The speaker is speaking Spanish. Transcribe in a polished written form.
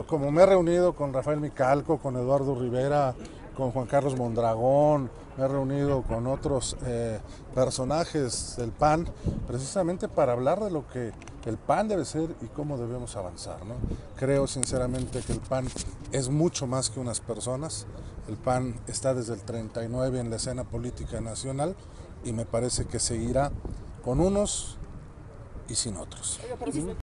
como me he reunido con Rafael Micalco, con Eduardo Rivera, con Juan Carlos Mondragón, me he reunido con otros personajes del PAN, precisamente para hablar de lo que el PAN debe ser y cómo debemos avanzar, ¿no? Creo sinceramente que el PAN es mucho más que unas personas. El PAN está desde el 39 en la escena política nacional y me parece que seguirá con unos y sin otros.